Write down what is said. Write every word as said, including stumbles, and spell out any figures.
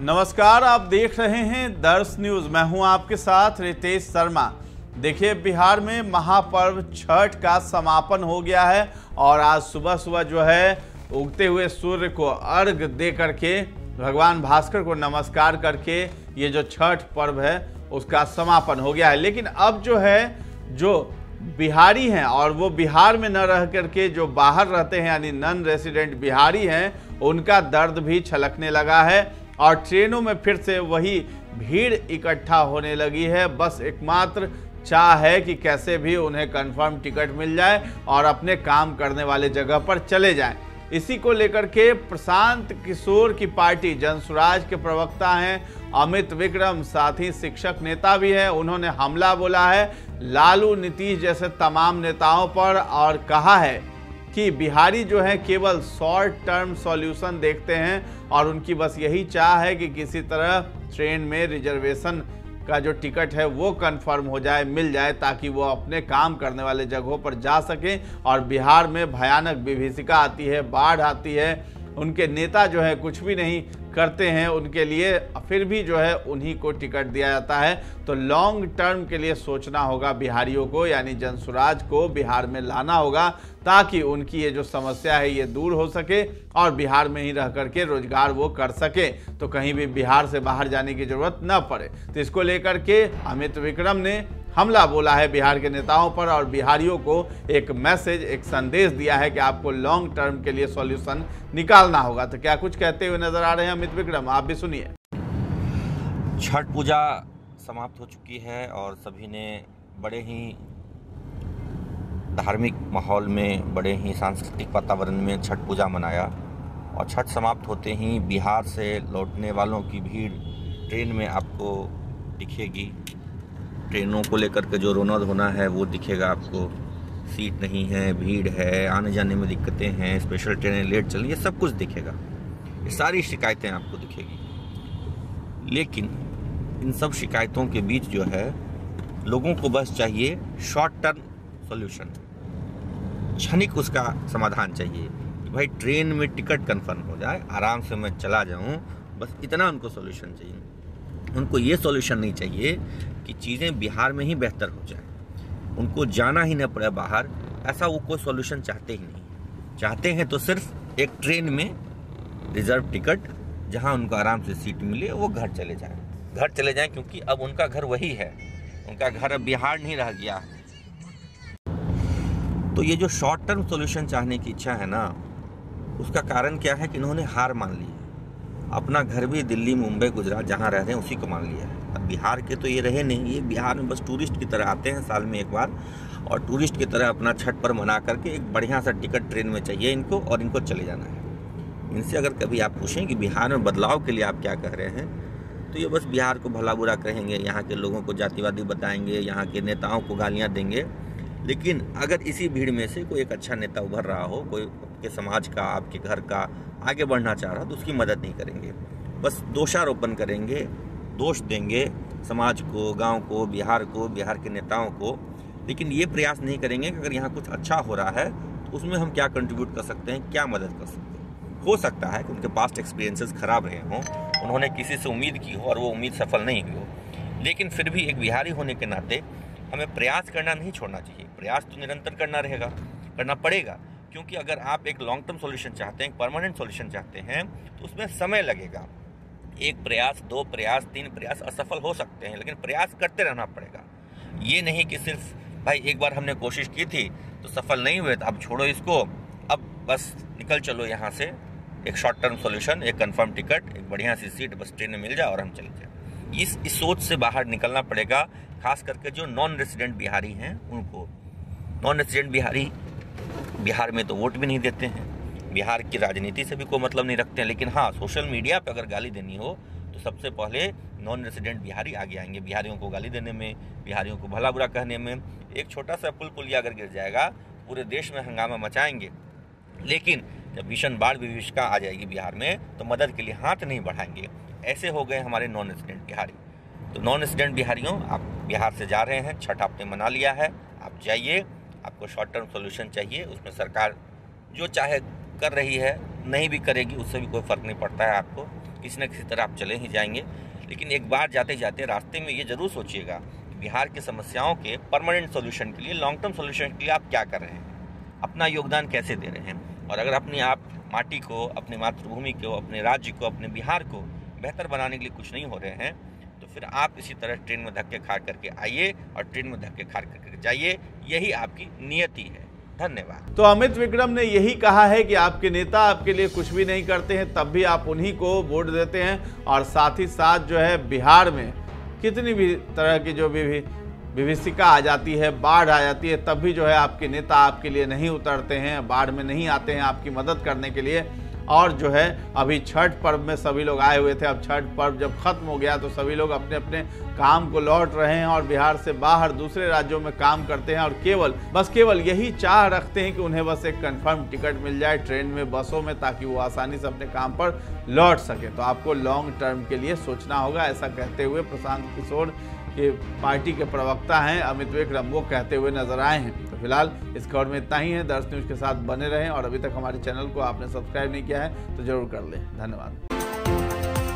नमस्कार, आप देख रहे हैं दर्श न्यूज। मैं हूं आपके साथ रितेश शर्मा। देखिए, बिहार में महापर्व छठ का समापन हो गया है और आज सुबह सुबह जो है उगते हुए सूर्य को अर्घ दे करके भगवान भास्कर को नमस्कार करके ये जो छठ पर्व है उसका समापन हो गया है। लेकिन अब जो है जो बिहारी हैं और वो बिहार में न रह करके जो बाहर रहते हैं यानी नॉन रेसिडेंट बिहारी हैं, उनका दर्द भी छलकने लगा है और ट्रेनों में फिर से वही भीड़ इकट्ठा होने लगी है। बस एकमात्र चाह है कि कैसे भी उन्हें कंफर्म टिकट मिल जाए और अपने काम करने वाले जगह पर चले जाएं। इसी को लेकर के प्रशांत किशोर की पार्टी जनसुराज के प्रवक्ता हैं अमित विक्रम, साथ ही शिक्षक नेता भी हैं, उन्होंने हमला बोला है लालू नीतीश जैसे तमाम नेताओं पर और कहा है कि बिहारी जो है केवल शॉर्ट टर्म सॉल्यूशन देखते हैं और उनकी बस यही चाह है कि किसी तरह ट्रेन में रिजर्वेशन का जो टिकट है वो कंफर्म हो जाए, मिल जाए, ताकि वो अपने काम करने वाले जगहों पर जा सकें। और बिहार में भयानक विभीषिका आती है, बाढ़ आती है, उनके नेता जो है कुछ भी नहीं करते हैं उनके लिए, फिर भी जो है उन्हीं को टिकट दिया जाता है। तो लॉन्ग टर्म के लिए सोचना होगा बिहारियों को, यानी जनसुराज को बिहार में लाना होगा ताकि उनकी ये जो समस्या है ये दूर हो सके और बिहार में ही रह करके रोजगार वो कर सके, तो कहीं भी बिहार से बाहर जाने की जरूरत न पड़े। तो इसको लेकर के अमित विक्रम ने हमला बोला है बिहार के नेताओं पर और बिहारियों को एक मैसेज, एक संदेश दिया है कि आपको लॉन्ग टर्म के लिए सॉल्यूशन निकालना होगा। तो क्या कुछ कहते हुए नजर आ रहे हैं अमित विक्रम, आप भी सुनिए। छठ पूजा समाप्त हो चुकी है और सभी ने बड़े ही धार्मिक माहौल में, बड़े ही सांस्कृतिक वातावरण में छठ पूजा मनाया और छठ समाप्त होते ही बिहार से लौटने वालों की भीड़ ट्रेन में आपको दिखेगी। ट्रेनों को लेकर के जो रोना धोना है वो दिखेगा आपको। सीट नहीं है, भीड़ है, आने जाने में दिक्कतें हैं, स्पेशल ट्रेनें लेट चल रही है, सब कुछ दिखेगा। ये सारी शिकायतें आपको दिखेगी। लेकिन इन सब शिकायतों के बीच जो है लोगों को बस चाहिए शॉर्ट टर्म सॉल्यूशन, क्षणिक उसका समाधान चाहिए कि भाई ट्रेन में टिकट कंफर्म हो जाए, आराम से मैं चला जाऊं, बस इतना उनको सॉल्यूशन चाहिए। उनको ये सॉल्यूशन नहीं चाहिए कि चीज़ें बिहार में ही बेहतर हो जाए, उनको जाना ही न पड़े बाहर, ऐसा वो कोई सॉल्यूशन चाहते ही नहीं। चाहते हैं तो सिर्फ एक ट्रेन में रिजर्व टिकट, जहां उनको आराम से सीट मिले, वो घर चले जाएं घर चले जाएं क्योंकि अब उनका घर वही है, उनका घर अब बिहार नहीं रह गया। तो ये जो शॉर्ट टर्म सॉल्यूशन चाहने की इच्छा है ना, उसका कारण क्या है कि इन्होंने हार मान ली है। अपना घर भी दिल्ली, मुंबई, गुजरात जहाँ रह रहे हैं उसी को मान लिया है। अब बिहार के तो ये रहे नहीं, ये बिहार में बस टूरिस्ट की तरह आते हैं साल में एक बार और टूरिस्ट की तरह अपना छठ पर्व मना करके एक बढ़िया सा टिकट ट्रेन में चाहिए इनको और इनको चले जाना है। इनसे अगर कभी आप पूछें कि बिहार में बदलाव के लिए आप क्या कह रहे हैं, तो ये बस बिहार को भला बुरा कहेंगे, यहाँ के लोगों को जातिवादी बताएंगे, यहाँ के नेताओं को गालियाँ देंगे। लेकिन अगर इसी भीड़ में से कोई एक अच्छा नेता उभर रहा हो, कोई आपके समाज का, आपके घर का आगे बढ़ना चाह रहा, तो उसकी मदद नहीं करेंगे, बस दोषारोपण करेंगे, दोष देंगे समाज को, गांव को, बिहार को, बिहार के नेताओं को। लेकिन ये प्रयास नहीं करेंगे कि अगर यहाँ कुछ अच्छा हो रहा है तो उसमें हम क्या कंट्रीब्यूट कर सकते हैं, क्या मदद कर सकते हैं। हो सकता है कि उनके पास्ट एक्सपीरियंसेस खराब रहे हों, उन्होंने किसी से उम्मीद की हो और वो उम्मीद सफल नहीं हुई हो, लेकिन फिर भी एक बिहारी होने के नाते हमें प्रयास करना नहीं छोड़ना चाहिए। प्रयास तो निरंतर करना रहेगा, करना पड़ेगा, क्योंकि अगर आप एक लॉन्ग टर्म सॉल्यूशन चाहते हैं, एक परमानेंट सॉल्यूशन चाहते हैं, तो उसमें समय लगेगा। एक प्रयास, दो प्रयास, तीन प्रयास असफल हो सकते हैं, लेकिन प्रयास करते रहना पड़ेगा। ये नहीं कि सिर्फ भाई एक बार हमने कोशिश की थी तो सफल नहीं हुए तो अब छोड़ो इसको, अब बस निकल चलो यहाँ से, एक शॉर्ट टर्म सॉल्यूशन, एक कंफर्म टिकट, एक बढ़िया सी सीट बस ट्रेन में मिल जाए और हम चले जाए। इस इस सोच से बाहर निकलना पड़ेगा, खास करके जो नॉन रेसिडेंट बिहारी हैं उनको। नॉन रेसिडेंट बिहारी बिहार में तो वोट भी नहीं देते हैं, बिहार की राजनीति से भी कोई मतलब नहीं रखते हैं, लेकिन हाँ, सोशल मीडिया पे अगर गाली देनी हो तो सबसे पहले नॉन रेसिडेंट बिहारी आगे आएंगे। बिहारियों को गाली देने में, बिहारियों को भला बुरा कहने में। एक छोटा सा पुल पुलिया अगर गिर जाएगा पूरे देश में हंगामा मचाएंगे, लेकिन जब भीषण बाढ़ विभीषिका आ जाएगी बिहार में तो मदद के लिए हाथ नहीं बढ़ाएंगे। ऐसे हो गए हमारे नॉन रेसिडेंट बिहारी। तो नॉन रेसिडेंट बिहारियों, आप बिहार से जा रहे हैं, छठ आपने मना लिया है, आप जाइए। आपको शॉर्ट टर्म सॉल्यूशन चाहिए, उसमें सरकार जो चाहे कर रही है, नहीं भी करेगी उससे भी कोई फ़र्क नहीं पड़ता है आपको। किसी न किसी तरह आप चले ही जाएंगे। लेकिन एक बार जाते जाते रास्ते में ये जरूर सोचिएगा कि बिहार की समस्याओं के परमानेंट सोल्यूशन के लिए, लॉन्ग टर्म सोल्यूशन के लिए आप क्या कर रहे हैं, अपना योगदान कैसे दे रहे हैं। और अगर अपने आप माटी को, अपनी मातृभूमि को, अपने राज्य को, अपने बिहार को बेहतर बनाने के लिए कुछ नहीं हो रहे हैं, तो फिर आप इसी तरह ट्रेन में धक्के खा करके आइए और ट्रेन में धक्के खा करके जाइए। यही आपकी नियति है। धन्यवाद। तो अमित विक्रम ने यही कहा है कि आपके नेता आपके लिए कुछ भी नहीं करते हैं, तब भी आप उन्हीं को वोट देते हैं। और साथ ही साथ जो है बिहार में कितनी भी तरह की जो भी विभीषिका आ जाती है, बाढ़ आ जाती है, तब भी जो है आपके नेता आपके लिए नहीं उतरते हैं, बाढ़ में नहीं आते हैं आपकी मदद करने के लिए। और जो है अभी छठ पर्व में सभी लोग आए हुए थे, अब छठ पर्व जब खत्म हो गया तो सभी लोग अपने अपने काम को लौट रहे हैं और बिहार से बाहर दूसरे राज्यों में काम करते हैं और केवल बस केवल यही चाह रखते हैं कि उन्हें बस एक कंफर्म टिकट मिल जाए ट्रेन में, बसों में, ताकि वो आसानी से अपने काम पर लौट सके। तो आपको लॉन्ग टर्म के लिए सोचना होगा, ऐसा कहते हुए प्रशांत किशोर के पार्टी के प्रवक्ता हैं अमित विक्रम वो कहते हुए नजर आए हैं। तो फिलहाल इस खबर में इतना ही है। दर्श न्यूज के साथ बने रहें और अभी तक हमारे चैनल को आपने सब्सक्राइब नहीं किया है तो जरूर कर लें। धन्यवाद।